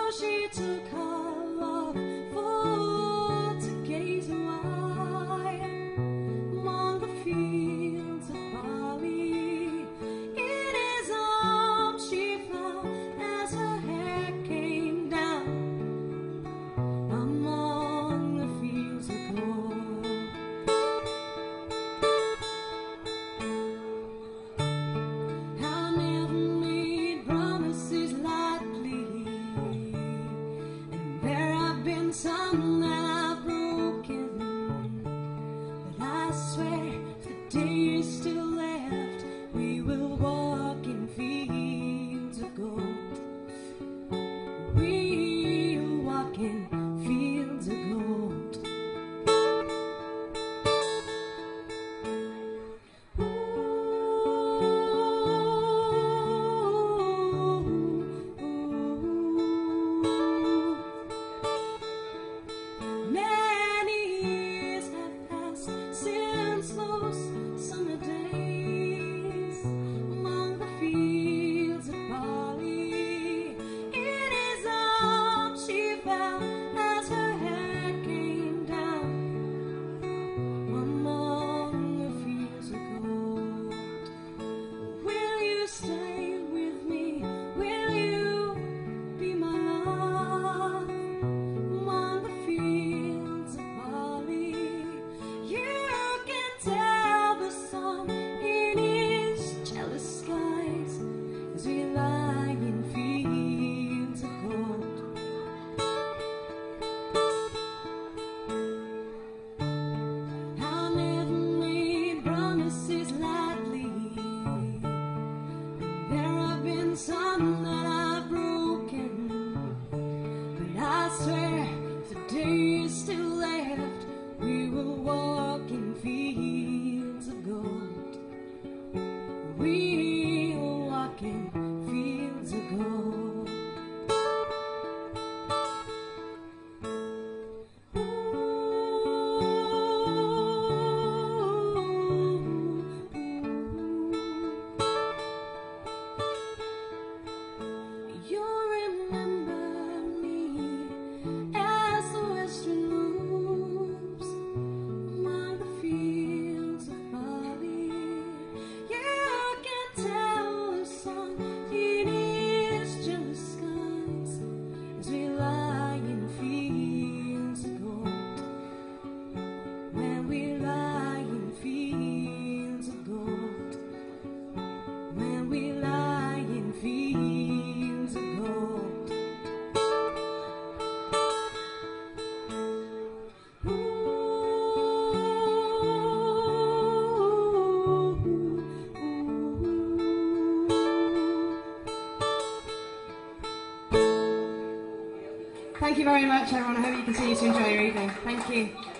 she took her love for to gaze awhile among the fields of barley. In his arms she fell as her hair came down among the fields of gold. I never made promises lightly, and there have been some that I've broken, but I swear if the day is still left, we will walk in fields of gold. We'll walk in fields of gold. Many years have passed since those summer days among the fields of barley. In his arms she fell as her head came down among the fields of gold. Will you stay with me? Will you be my love among the fields of barley? You can tell the sun in his jealous skies as we lie in fields of gold. I never made promises lightly, there have been some that I've broken, but I swear if the day is still left, we will walk in fields of gold. We'll walk in fields of gold. You'll remember me as the western moves among the fields of barley. You can tell the sun in his jealous skies as we lie in fields of gold. When we lie in fields of gold. When we lie in fields of gold. Thank you very much, everyone. I hope you continue to enjoy your evening. Thank you.